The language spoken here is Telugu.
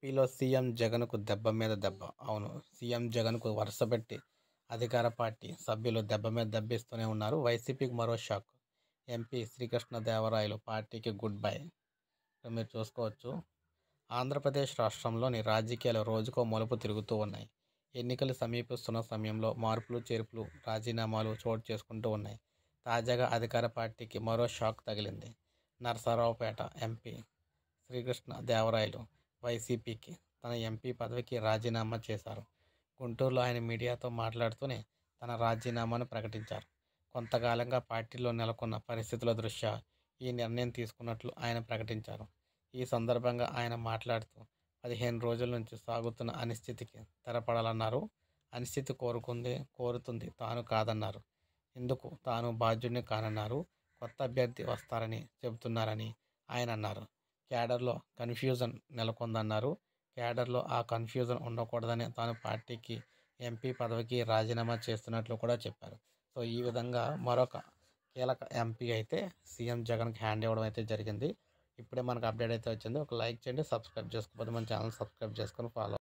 ఏపీలో సీఎం జగన్కు దెబ్బ మీద దెబ్బ. అవును, సీఎం జగన్కు వరుసపెట్టి అధికార పార్టీ సభ్యులు దెబ్బ మీద దెబ్బిస్తూనే ఉన్నారు. వైసీపీకి మరో షాక్. ఎంపీ శ్రీకృష్ణదేవరాయలు పార్టీకి గుడ్ బై. ఇక్కడ మీరు చూసుకోవచ్చు. ఆంధ్రప్రదేశ్ రాష్ట్రంలోని రాజకీయాలు రోజుకో మలుపు తిరుగుతూ ఉన్నాయి. ఎన్నికలు సమీపిస్తున్న సమయంలో మార్పులు చేర్పులు రాజీనామాలు చోటు చేసుకుంటూ ఉన్నాయి. తాజాగా అధికార పార్టీకి మరో షాక్ తగిలింది. నరసరావుపేట ఎంపీ శ్రీకృష్ణదేవరాయలు వైసీపీకి తన ఎంపీ పదవికి రాజీనామా చేశారు. గుంటూరులో ఆయన మీడియాతో మాట్లాడుతూనే తన రాజీనామాను ప్రకటించారు. కొంతకాలంగా పార్టీలో నెలకొన్న పరిస్థితుల దృష్ట్యా ఈ నిర్ణయం తీసుకున్నట్లు ఆయన ప్రకటించారు. ఈ సందర్భంగా ఆయన మాట్లాడుతూ 15 రోజుల నుంచి సాగుతున్న అనిశ్చితికి తెరపడాలన్నారు. అనిశ్చితి కోరుతుంది తాను కాదన్నారు. ఇందుకు తాను బాధ్యుడిని కానన్నారు. కొత్త అభ్యర్థి వస్తారని చెబుతున్నారని ఆయన అన్నారు. క్యాడర్లో కన్ఫ్యూజన్ నెలకొందన్నారు. క్యాడర్లో ఆ కన్ఫ్యూజన్ ఉండకూడదని తాను పార్టీకి ఎంపీ పదవికి రాజీనామా చేస్తున్నట్లు కూడా చెప్పారు. సో ఈ విధంగా మరొక కీలక ఎంపీ అయితే సీఎం జగన్కి హ్యాండ్ ఇవ్వడం అయితే జరిగింది. ఇప్పుడే మనకు అప్డేట్ అయితే వచ్చింది. ఒక లైక్ చేయండి, సబ్స్క్రైబ్ చేసుకోకపోతే మన ఛానల్ సబ్స్క్రైబ్ చేసుకొని ఫాలో